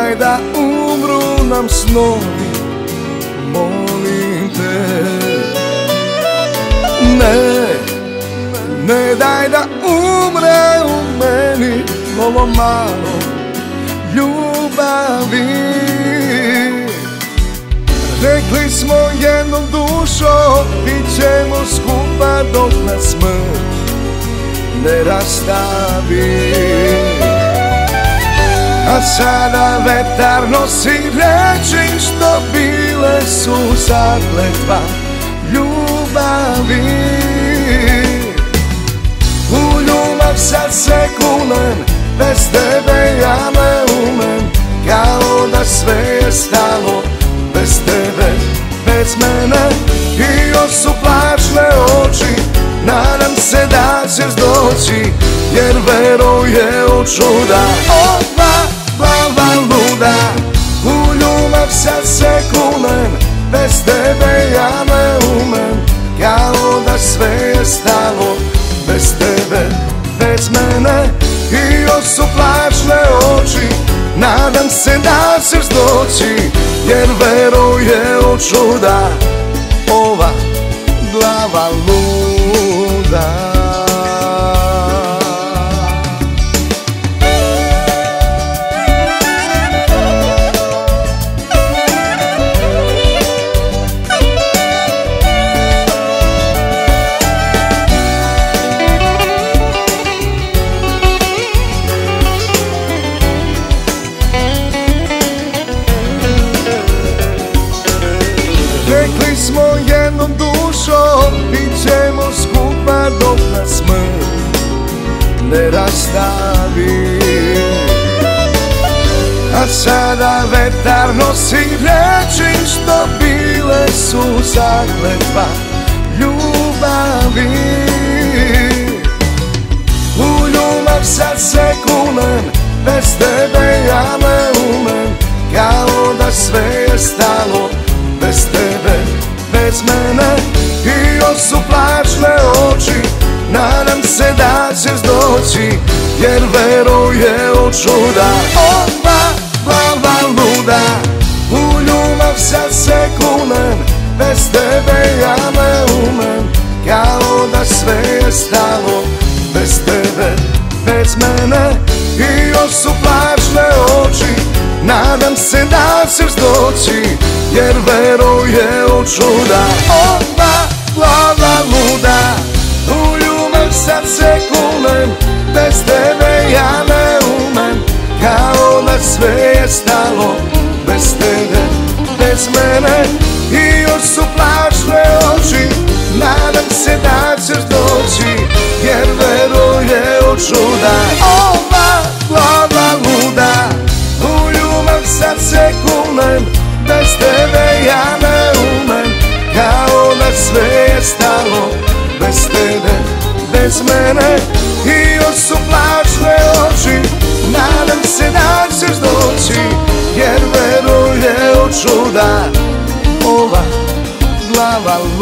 daj da umru nam snovi, molim te. Ne daj da umre u meni ovo malo ljubavi. Rekli smo jednom dušo, bit ćemo skupa dok nas smrt ne rastavi. A sada vetar nosi reči što bile su zakletva ljubavi. U ljubav sad se kunem, bez tebe ja ne umem, kao da sve je stalo bez tebe, bez mene. I još su plačne oči, nadam se da ćeš doći, jer veruje u čuda ova glava luda. U ljubav sad se kunem, bez tebe ja ne umem, kao da sve je stalo bez tebe, bez mene. I još su plačne oči, nadam se da ćeš doći, jer veruje u čuda ova glava luda. Rekli smo jednom dušo, bit ćemo skupa dok nas smrt ne rastavi. A sada vetar nosi reči što bile su zakletva ljubavi. U ljubav sad se kunem, bez tebe ja ne umem, kao da sve je stalo bez tebe, bez mene. I još su plačne oči, nadam se da ćeš doći, jer veruje u čuda ova glava luda. U ljubav sad se kunem, bez tebe ja ne umem, kao da sve je stalo bez tebe, bez mene. I još su plačne oči, nadam se da ćeš doći, jer veruje u čuda ova glava luda. U ljubav sad se kunem, bez tebe ja ne umem, kao da sve je stalo bez tebe, bez mene. I još su plačne oči, nadam se da ćeš doći, jer veruje u čuda ova glava luda. U ljubav sad se kunem, bez tebe ja ne umem, kao da sve je stalo bez tebe, bez mene. I još su plačne oči, nadam se da ćeš doći, jer veruje u čuda ova glava